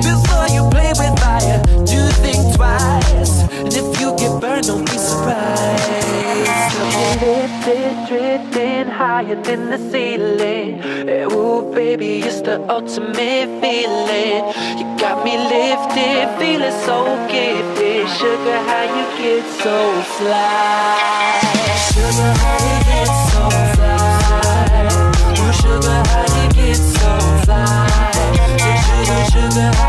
Before you play with fire, do think twice. And if you get burned, don't be surprised. Lifted, drifting higher than the ceiling. Ooh, baby, it's the ultimate feeling. You got me lifted, feeling so gifted. Sugar, how you get so fly? Sugar, how you get so fly? Ooh, sugar, how you get so fly? Sugar, sugar,